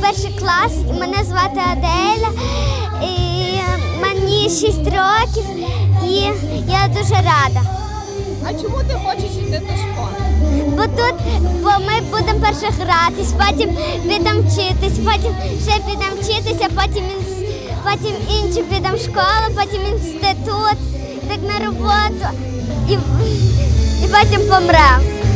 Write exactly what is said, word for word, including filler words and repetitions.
перший клас, мене звати Аделя, і мені шість років, і я дуже рада. А чому ти хочеш йти до школи? Бо тут бо ми будемо перше гратись, потім підемо вчитись, потім ще підемо вчитися, потім, інс- потім інші підемо в школу, потім інститут, так на роботу, і, і потім помремо.